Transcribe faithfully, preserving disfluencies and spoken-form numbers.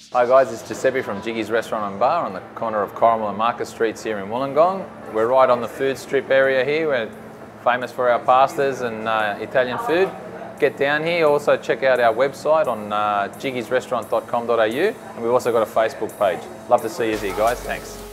Hi guys, it's Giuseppe from Gigi's Restaurant and Bar on the corner of Corrimal and Market Streets here in Wollongong. We're right on the food strip area here. We're famous for our pastas and uh, Italian food. Get down here. Also check out our website on uh, jiggies restaurant dot com dot A U, and we've also got a Facebook page. Love to see you there guys. Thanks.